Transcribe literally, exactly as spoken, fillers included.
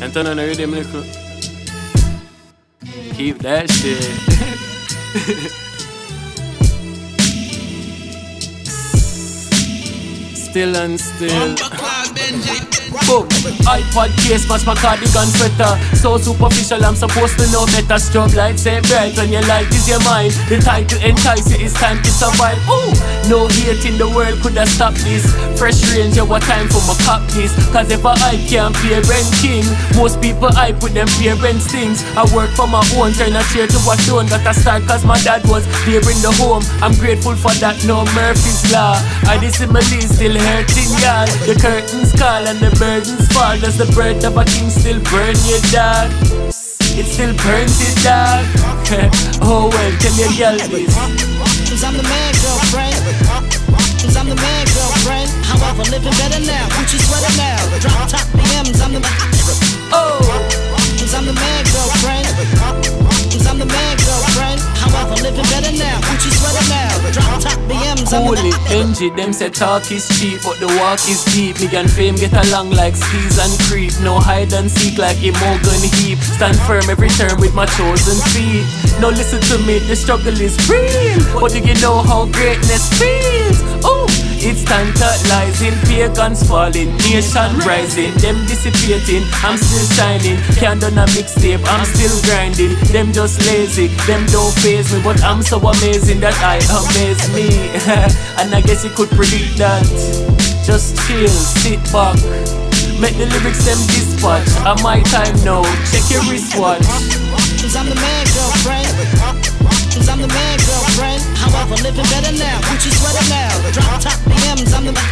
And turn on the rhythm little. Keep that shit. Still and still. Boom. iPod case, match my cardigan sweater. So superficial, I'm supposed to know better. Strobe lights ain't bright when your light is your mind. The title entice you, it's time to survive. Ooh, no hate in the world could have stopped this. Fresh range, yeah, what time for my cop this. Cause if a hype can't pay rent king, most people hype with them parents things. I work for my own, turn a chair to a stone. Got a start cause my dad was there in the home. I'm grateful for that, no Murphy's Law. I dissimilate still hurting y'all. The curtains call and the burdens fall. Does the breath of a king still burn you, dog? It still burns you, dog. Oh well, tell your girl this. Cause I'm the man, girlfriend. Cause I'm the man, girlfriend. However, living better now. Gucci sweater now. Drop top B Ms, I'm the man. Oh, cause I'm the man, girlfriend. Cause I'm the man, girlfriend. However, living better now. Gucci sweater now. Drop top B Ms, I'm the holy man. Benji, them say talk is cheap, but the walk is deep. Me and fame get along like skis and creep. No hide and seek like Imogen Heap. Stand firm every turn with my chosen feet. Now listen to me, the struggle is real. But do you know how greatness feels? Oh, it's tantalizing. Pagans falling, nation rising. Them dissipating, I'm still shining. Can't done a mixtape, I'm still grinding. Them just lazy, them don't faze me. But I'm so amazing that I amaze me. And I guess you could predict that. Just chill, sit back. Make the lyrics them dispatch. At my time now, check your wristwatch. Cause I'm the man, girlfriend. Cause I'm the man, girlfriend. However, living better now. Gucci sweater now. Drop top B Ms, I'm the man.